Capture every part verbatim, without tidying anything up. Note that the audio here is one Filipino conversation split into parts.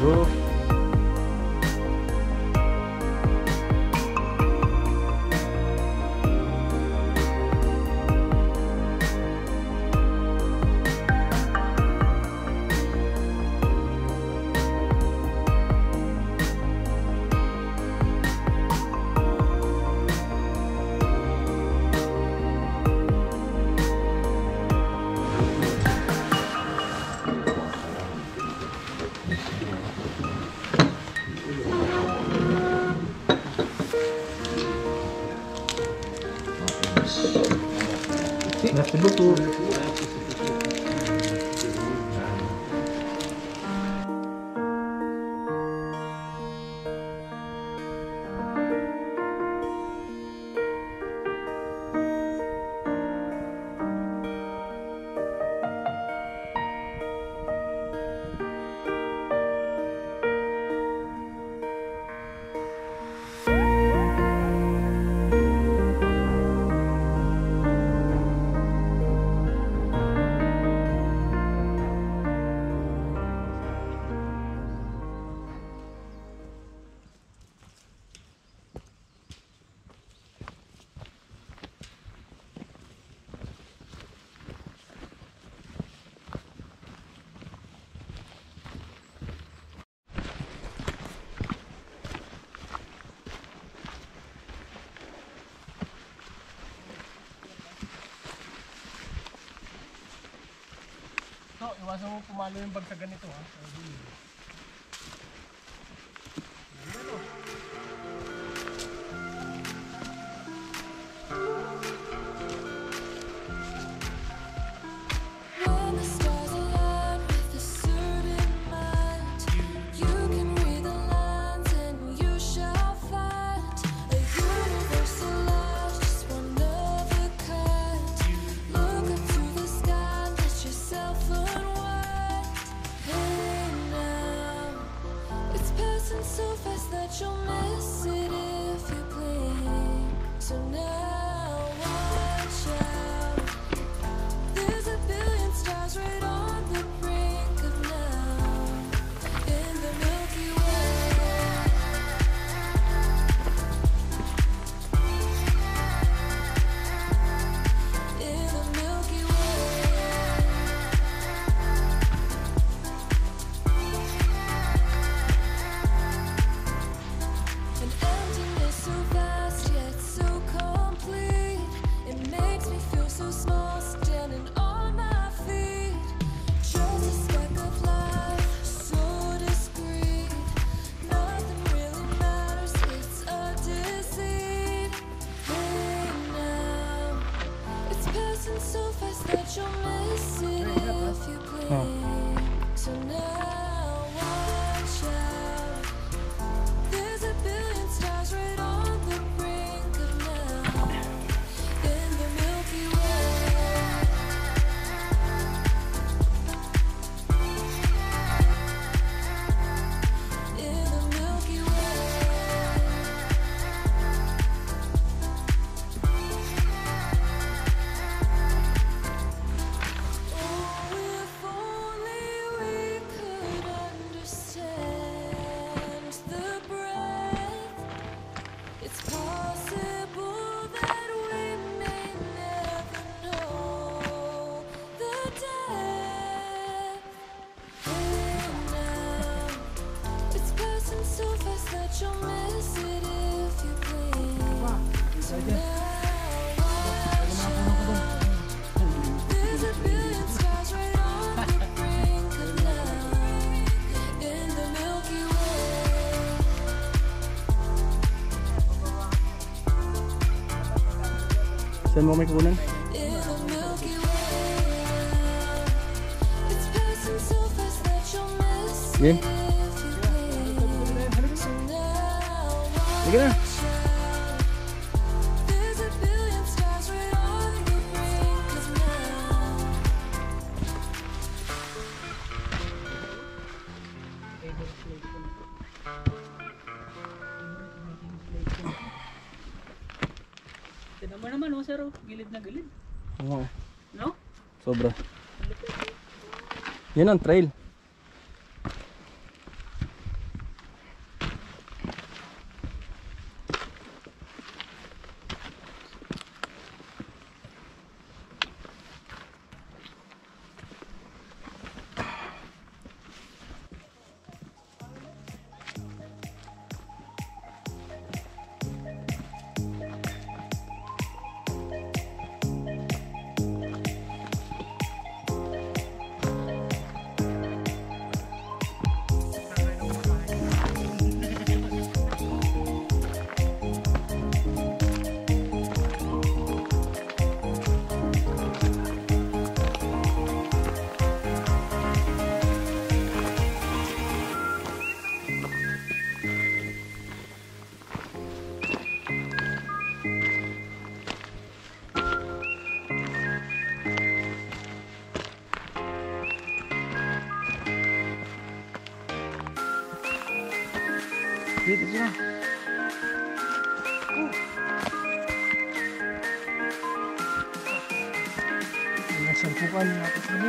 Go. Merci beaucoup. Iwasan mo pumalo yung bag sa ganito ha. Saan mo may kukunan? Game? Sige na! Tignan mo naman, oh, sir, oh. Gilid na gilid. Oo. No? Sobra. Yan ang trail. Dito sila. Ang sarpukan natin kami.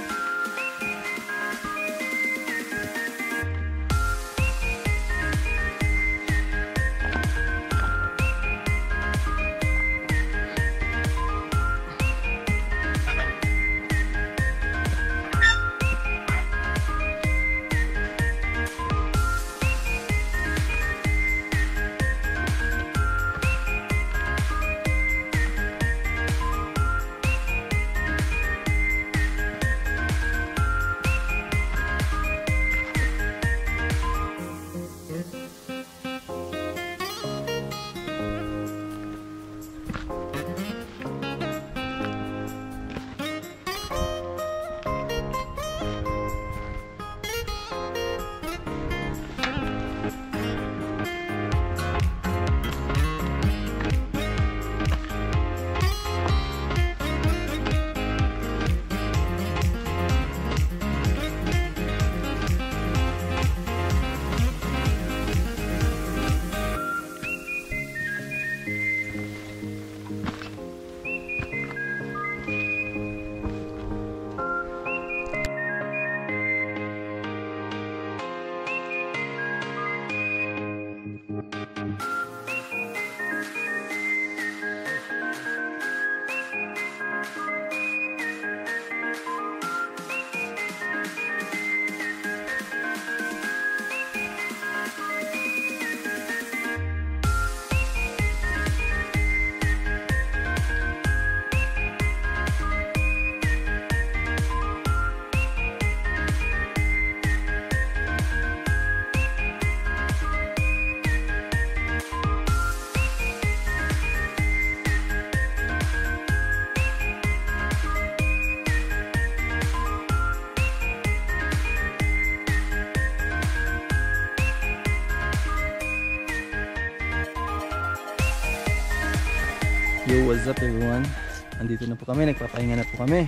Yo, what's up everyone? Andito na po kami, nagpapahinga na po kami.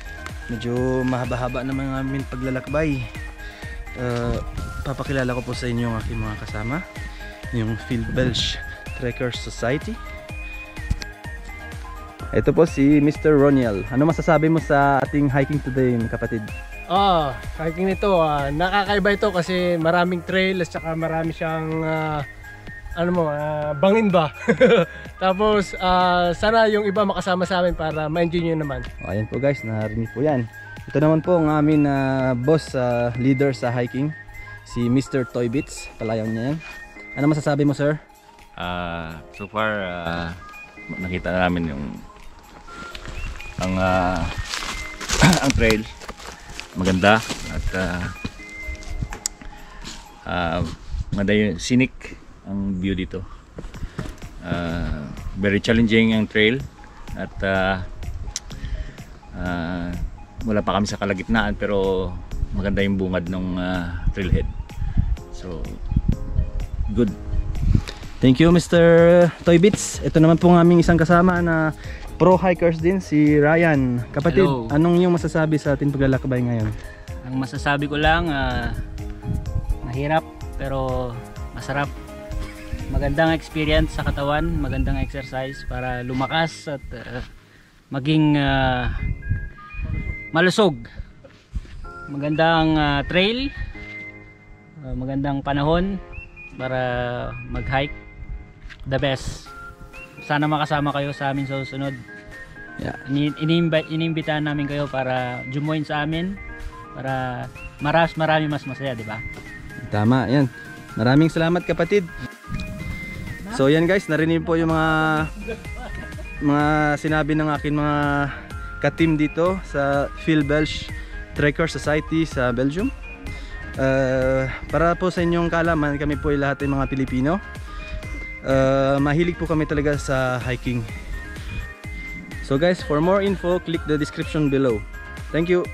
Medyo mahaba-haba naman ang aming paglalakbay. uh, Papakilala ko po sa inyo ang aking mga kasama, yung Field Belch Trekkers Society. Ito po si Mister Roniel. Ano masasabi mo sa ating hiking today, kapatid? Ah, hiking nito, ah, nakakaiba ito kasi maraming trail at saka marami siyang ah, ano mo, ah, bangin ba? Tapos ah, sana yung iba makasama sa amin para ma-enjoy nyo naman. O, ayan po guys, narinig po yan. Ito naman po ang aming uh, boss, uh, leader sa hiking, si Mister Toybits. Palayaw niya yan. Ano masasabi mo, sir? Uh, so far, uh, nakita na namin yung ang uh, ang trail maganda at uh, uh, maganda yung scenic ang view dito. Uh, very challenging ang trail at uh, uh, wala pa kami sa kalagitnaan pero maganda yung bungad ng uh, trailhead. So good. Thank you, Mister Toybits. Ito naman po ang aming isang kasama na pro hikers din, si Ryan. Kapatid, Hello. anong yung masasabi sa ating paglalakbay ngayon? Ang masasabi ko lang, ah, mahirap pero masarap. Magandang experience sa katawan, magandang exercise para lumakas at ah, maging ah, malusog. Magandang ah, trail, ah, magandang panahon para mag-hike. The best. Sana makasama kayo sa amin sa susunod. Yeah. Ini- Inimbi- Inimbitahan namin kayo para join sa amin para maras marami mas masaya, di ba? Tama, yan. Maraming salamat, kapatid. So yan guys, narinig po yung mga mga sinabi ng akin mga ka-team dito sa Field Belch Trekkers Society sa Belgium. Uh, para po sa inyong kaalaman, kami po ay lahat ay mga Pilipino. Uh, mahilig po kami talaga sa hiking. So guys, for more info, click the description below. Thank you.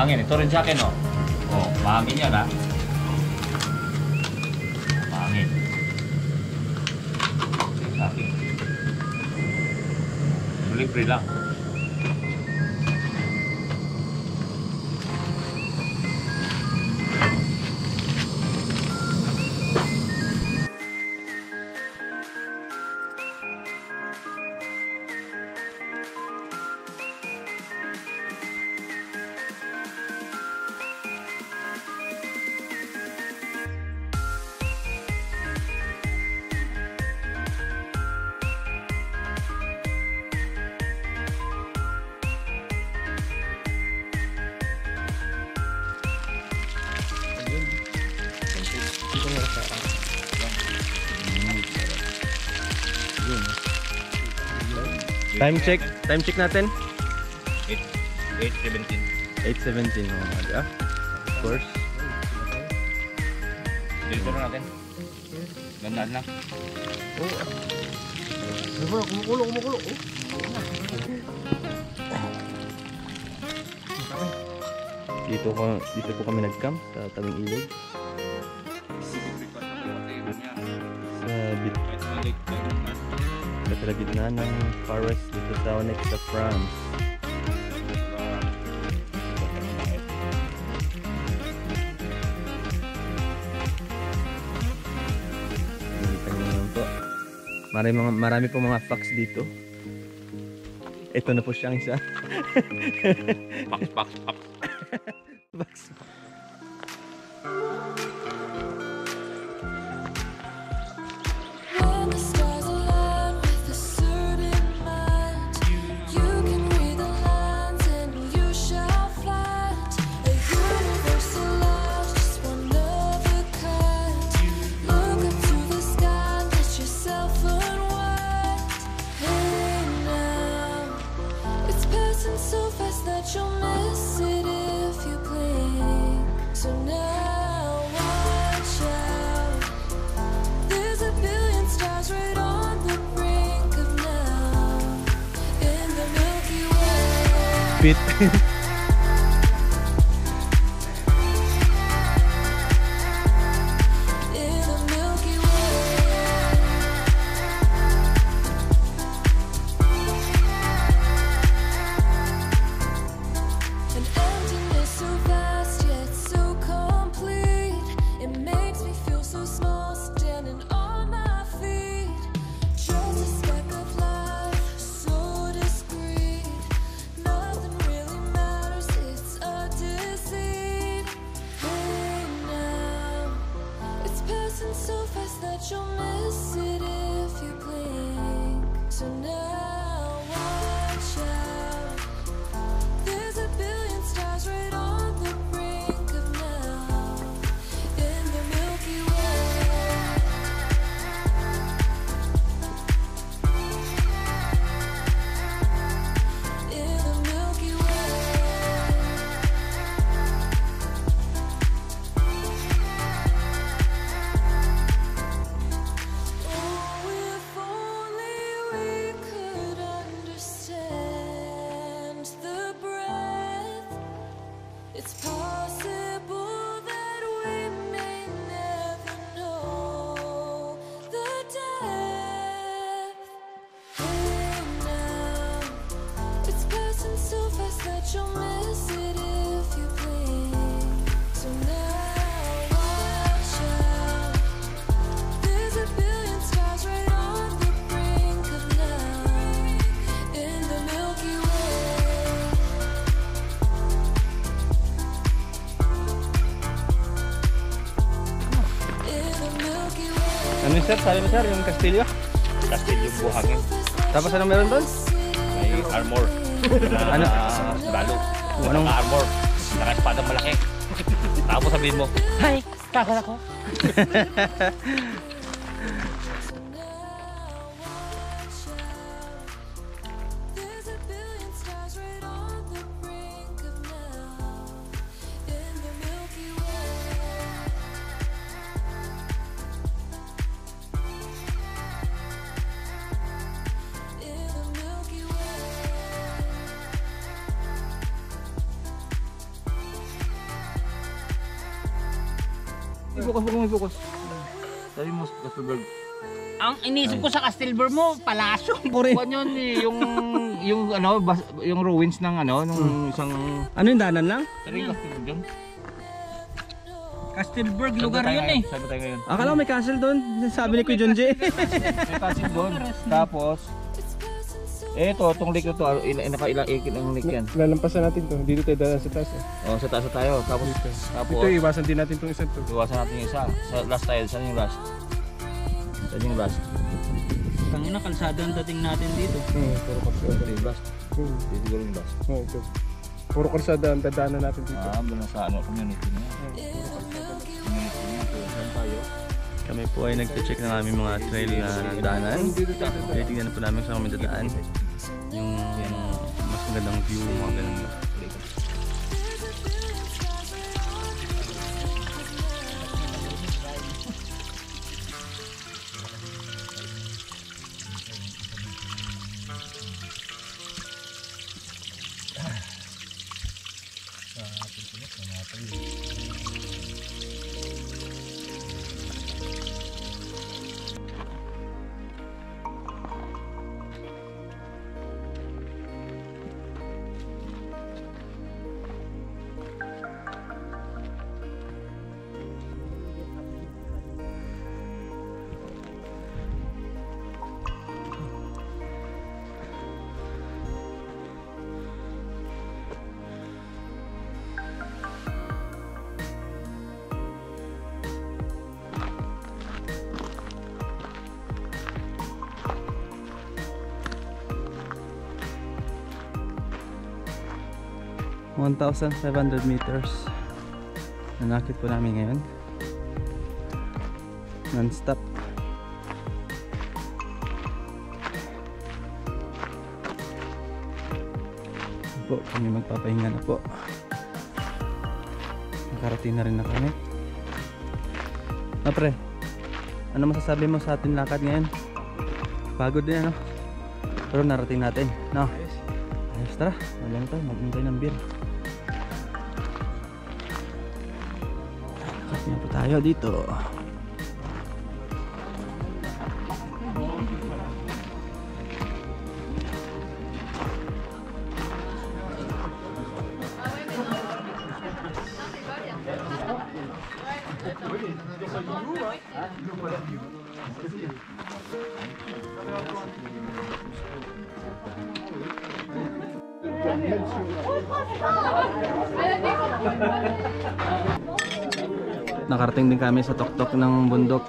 Mahangin. Ito rin sa akin, oh. Oh, mahangin yan, ha? Mahangin. Ito sa akin. Libre lang. Time check. Time check natin. eight seventeen. eight seventeen oh, aga. Of course. Dito na natin. Gandaan lang. Diba, kumukulo, kumukulo. Oh. Dito ko dito po kami nag-camp sa tabing ilog. Sa bit sa gitna ng forest dito sa Onyx sa France. Nakita niyo naman po. Marami, mga, marami po mga facts dito. Ito na po siyang isa. Box, box, box. Box. When the stars align with a certain mind, you can read the lines and you shall find a universal love, just one of a kind. Look up to the sky, let yourself unwind. Hey now, it's passing so fast that you'll miss it if you blink. So now watch out. There's a billion stars right on the brink of now in the Milky Way. Pit. In the Milky Way. An emptiness so vast yet so complete. It makes me feel so small standing on my feet. Just a speck of light, so discreet. Nothing really matters, it's a deceit. Hey now, it's passing so fast that you'll miss it if you blink. So now watch out. There's a billion stars right on the brink of now in the Milky Way. In the Milky Way. Oh, if only we could understand the breath. It's possible that we may never know the depth. Hey now, it's passing so fast that you'll miss it if you blink. So now watch out. There's a billion stars right on the brink of now in the Milky Way. In the Milky Way. Ano yun, sir? Sabi mo, sir, yung kastilyo? Kastilyo buhangin. Tapos anong meron doon? May armor. Ano? Balo. Anong- Naka-armor. Naka-espada malaki. Tapos sabihin mo, Hi! Kakala ko! There's a billion stars right on the brink of now in the Milky Way. In the Milky Way. focus, huwag mo focus. Sabi mo, Castelberg. Ang inisip ko sa Castelberg mo, palasyo. Kuwan yun eh, yung, yung ano, bas, yung ruins ng ano, nung isang... Ano yung danan lang? Sabi Castelberg yun. Castelberg, Sabi lugar tayo yun ngayon, eh. Sabi tayo ngayon. Akala ko may castle doon. Sabi ni Kuya John J. May castle doon. Tapos, eto, itong lake na to, il- nakailang ikit ang lake yan. Lalampasan natin to. Dito tayo dadaan sa taas. Eh. O, sa taas na tayo. Tapos, tapos, Ito, iwasan din natin tong isa to. iwasan natin yung isa. Sa last tayo, saan yung last? Saan yung last? Tangina, kalsada ang dating natin dito. Hmm, puro kalsada. Ito yung last. Hmm. Dito siguro yung last. Oh, ito. Puro kalsada ang dadaanan natin dito. Ah, doon na sa ano, community na yan. Community na yan. So, saan tayo? Kami po ay nag-check ng aming mga trail na daanan. Kaya tingnan na po namin sa kami dadaan. Yung, yung mas magandang view, mga ganun. one thousand five hundred meters nanakit po namin ngayon non-stop. Po, kami magpapahinga na po, nakarating na rin na kami. Ah, pre, ano masasabi mo sa ating lakad ngayon? Pagod din ano, pero narating natin, no? Ayos, tara, magano tayo, mag-intay ng beer. Kasi na po tayo dito. Nakarating din kami sa tuktok ng bundok.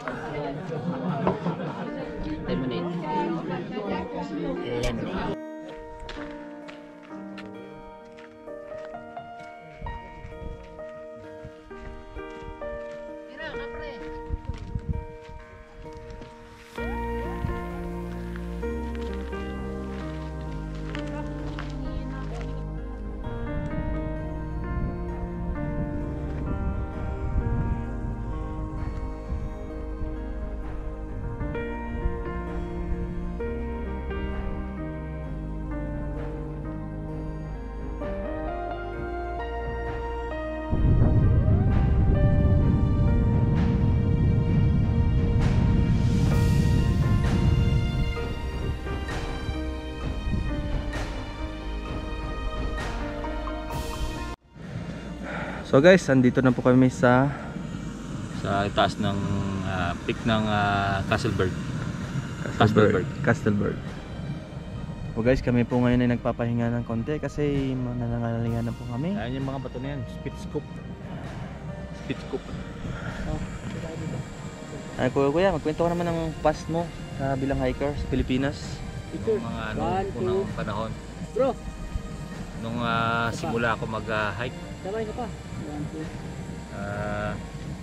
So guys, andito na po kami sa Sa itaas ng ah, peak ng ah, Castelberg. Castelberg. Castelberg. So guys, kami po ngayon ay nagpapahinga ng konti kasi nanangalingan na po kami. Ayan yung mga bato na yan, Spitzkop. Spitzkop. Ay kuya, kuya, magkwento ka naman ng past mo sa bilang hiker sa Pilipinas. Yung mga ano, unang panahon. Bro, Nung ah, simula ako mag-hike, sabay ka pa. ah,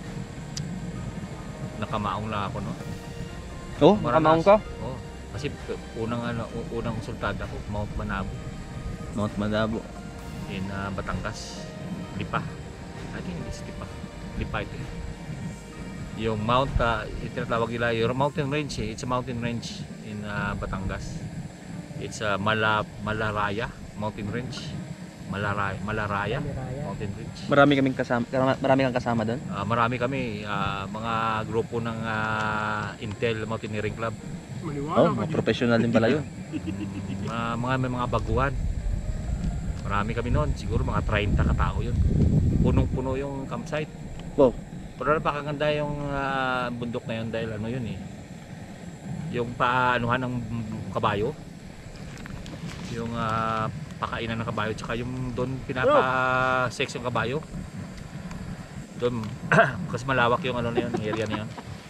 nakamaong lang ako, no? Oh, Maranas. nakamaong ka? Oo. Kasi unang ano, u- unang sultada ko, Mount Manabo Mount Madabo. in ah, Batangas, Lipa. I think it's Lipa. Lipa ito. eh. Yung Mount, uh, itinatawag nila yung mountain range eh. It's a mountain range in ah, Batangas. It's a Mala, Malaraya mountain range. Malaraya, Malaraya Mountain Ridge. Marami kaming kasama, marami kang kasama doon. Ah, marami kami, ah, mga grupo ng ah, Intel Mountaineering Club. Oh, mga professional din pala yun. Mga, mga may mga baguhan. Marami kami noon, siguro mga thirty katao yun. Punong-puno yung campsite. Wow. Pero napakaganda yung ah, bundok na yun dahil ano yun eh. Yung paanuhan ng kabayo. Yung ah, pakainan ng kabayo tsaka yung doon pinapa-sex yung kabayo. Doon kasi malawak yung ano na yun, yung area na yun.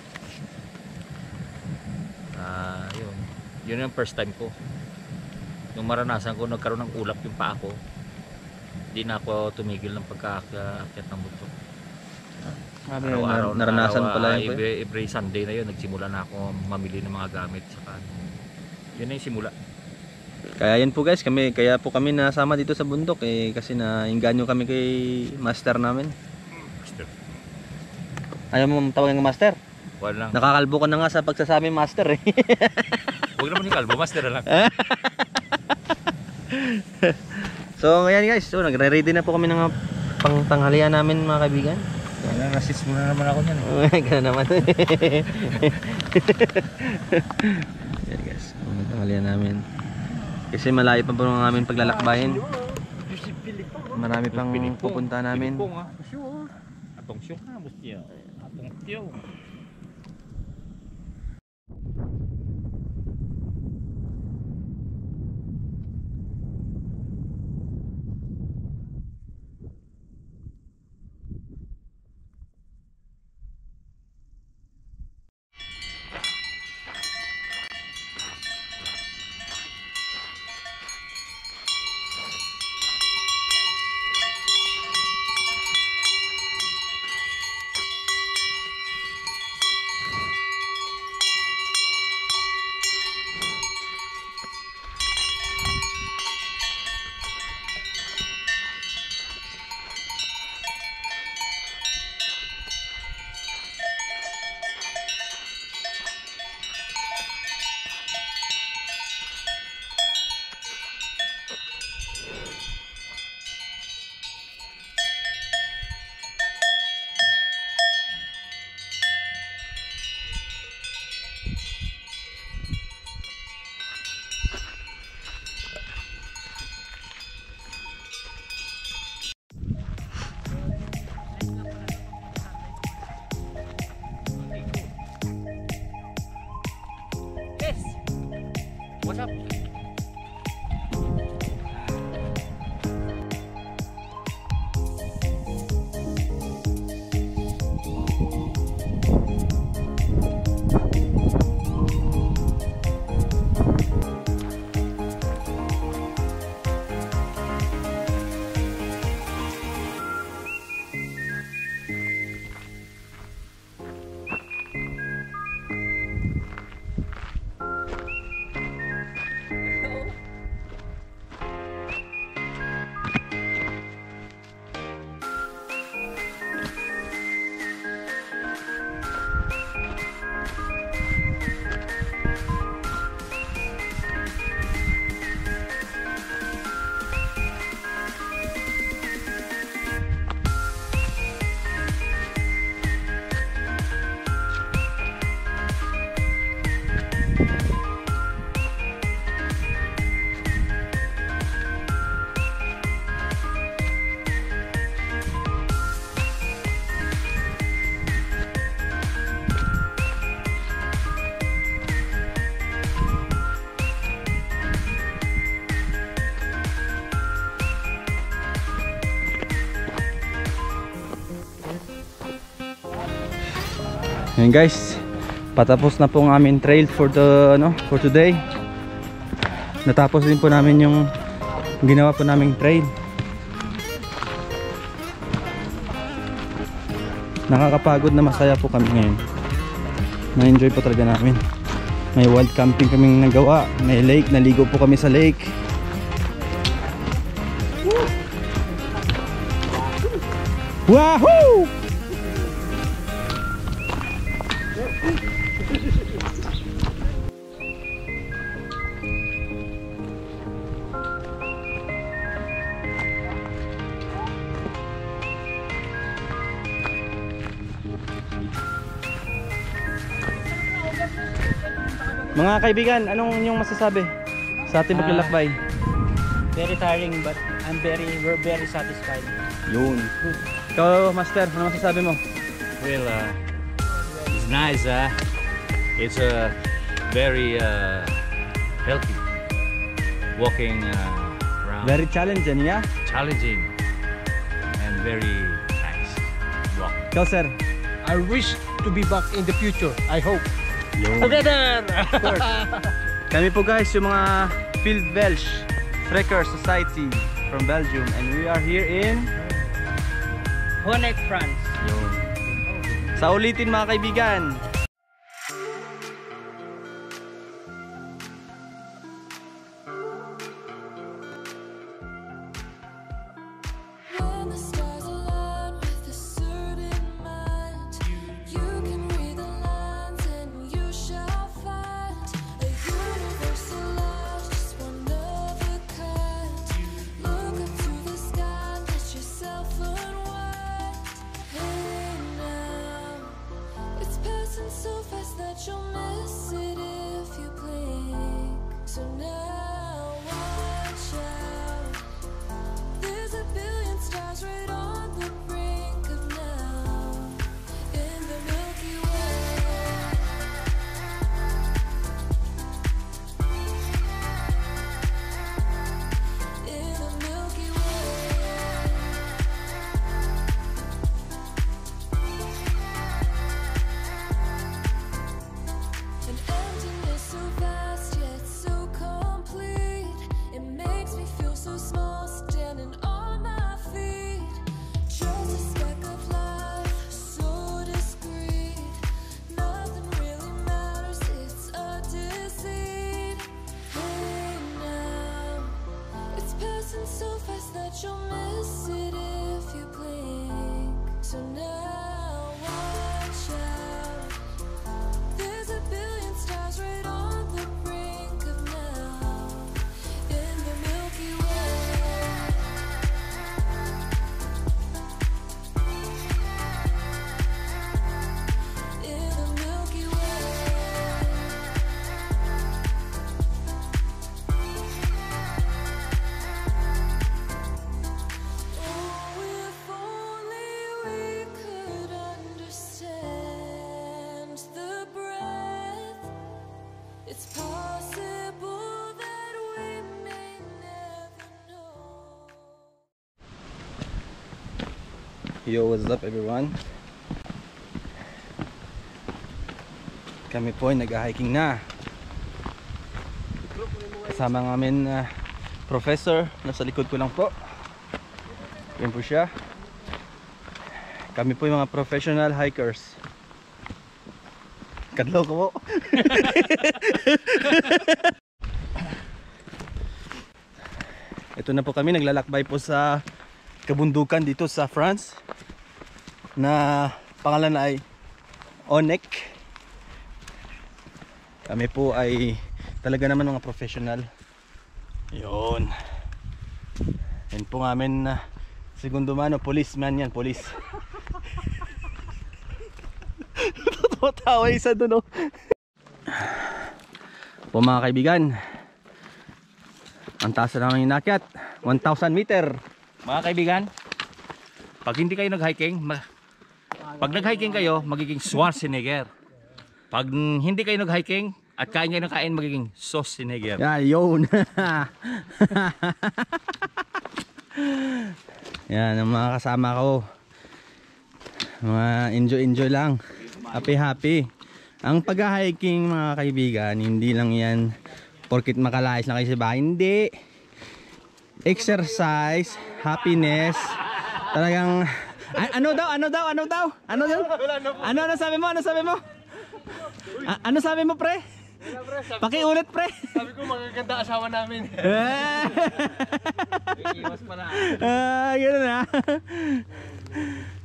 Ah, yun. Yun yung first time ko. Nung maranasan ko, nagkaroon ng ulap yung paa ko. Hindi na ako tumigil ng pagkaakyat ng bundok. Araw-araw, naranasan araw, pala ah, yun. every, every Sunday na yun, nagsimula na ako mamili ng mga gamit. Saka, yun na yung simula. Kaya yan po guys, kami kaya po kami nasama dito sa bundok eh kasi nainganyo kami kay master namin. Master. Ayaw mo tawagin ng master? Wala lang. Nakakalbo ka na nga sa pagsasabi master eh. Huwag naman yung kalbo, master na lang. So ngayon guys, so nagre-ready na po kami ng pang tanghalian namin mga kaibigan. Kaya nasis muna naman ako niyan. Gano'n naman. Yan guys, ang tanghalian namin. Kasi malayo pa po ng aming paglalakbayin. Marami pang pupunta namin. Atong siyong ha, mustiya. Atong tiyo. What's up? Ayan guys, patapos na po ang aming trail for the ano, for today. Natapos din po namin yung ginawa po naming trail. Nakakapagod na masaya po kami ngayon. Na-enjoy po talaga namin. May wild camping kaming nagawa, may lake, naligo po kami sa lake. Wahoo! Mga kaibigan, anong inyong masasabi sa ating Ah. paglalakbay? Very tiring but I'm very, we're very satisfied. Yun. Ikaw, Master, ano masasabi mo? Well, uh, it's nice. Uh, it's uh, very uh, healthy. Walking uh, around, Very challenging, yeah? challenging, and very nice walk. Ikaw, sir? I wish to be back in the future. I hope. Yun. Together! Kami po guys, yung mga Field Welsh Trekker Society from Belgium, and we are here in Honeck, France. yun. Sa ulitin mga kaibigan. When the stars align with a certain mind, you can read the lines and you shall find a universal love, just one of a kind. Look up to the sky, let yourself unwind. Hey now, it's passing so fast that you'll miss it if you blink. So now watch out. There's a billion stars right on the brink of now in the Milky Way. In the Milky Way. An emptiness so vast yet so complete. It makes me feel so small standing on my feet. Just a speck of light, so discreet. Nothing really matters, it's a deceit. Hey now, it's passing so fast that you'll miss it if you blink. So now watch out. There's a billion stars right on the brink of now in the Milky Way. In the Milky Way. Oh, if only we could understand the breath. It's possible that we may never know. Yo, what's up everyone? Kami po ay nag-hiking na. Kasama ng amin uh, professor, nasa likod ko lang po. Yan po siya. Kami po yung mga professional hikers. Kadlaw ko po. Ito na po kami, naglalakbay po sa kabundukan dito sa France na pangalan ay Honeck. Kami po ay talaga naman mga professional. Yun. Yan po ng amin na segundo mano, policeman yan, police. Tatawa isa doon, oh. Po mga kaibigan, ang taas na namin inakyat, one thousand meter. Mga kaibigan, pag hindi kayo nag-hiking, ma- pag nag-hiking kayo, magiging Schwarzenegger. Pag hindi kayo nag-hiking at kain kayo ng kain, magiging Schwarzenegger. Yan, yun. Yan ang mga kasama ko. Mga enjoy enjoy lang. Happy happy. Ang pag-hiking mga kaibigan, hindi lang yan porkit makalayas na kayo sa bahay. Hindi. Exercise, happiness. Talagang a- ano daw, ano daw, ano daw? Ano daw? Ano ano sabi mo? Ano sabi mo? A- ano sabi mo, pre? Pakiulit, pre. Sabi ko magaganda asawa namin. Ah, gano'n na.